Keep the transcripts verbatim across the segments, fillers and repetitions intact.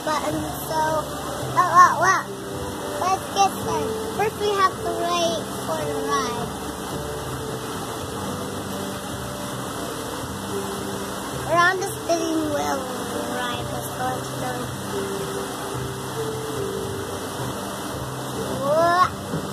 button, so oh, well, well, let's get started. First we have to wait for the ride. Around the spinning wheel ride was going to go. Whoa.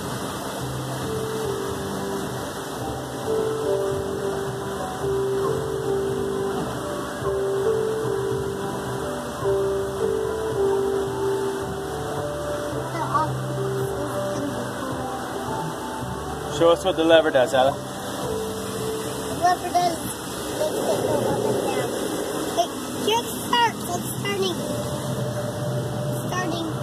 Show us what the lever does, Ella. The lever does makes it go up and down. It just starts. It's starting. Starting.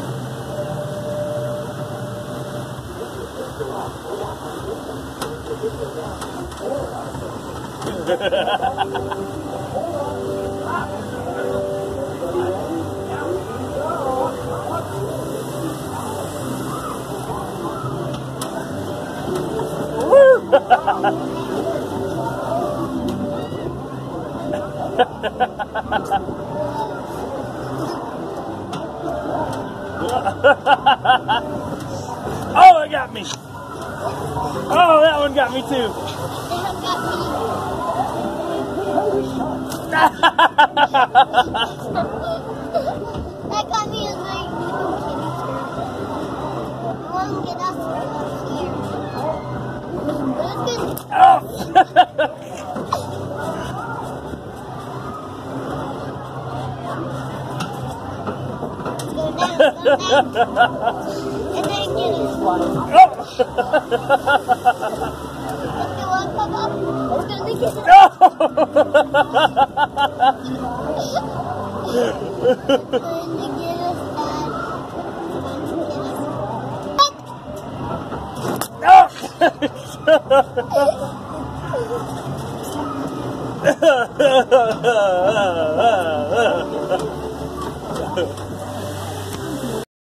Oh, it got me. Oh, that one got me too. That got me as my I want to get us from up here. Oh. Go down, go down. And then get it. Oh. If you want to come up, it's going to get it. No. It's going to get us back. It's going to get us. No.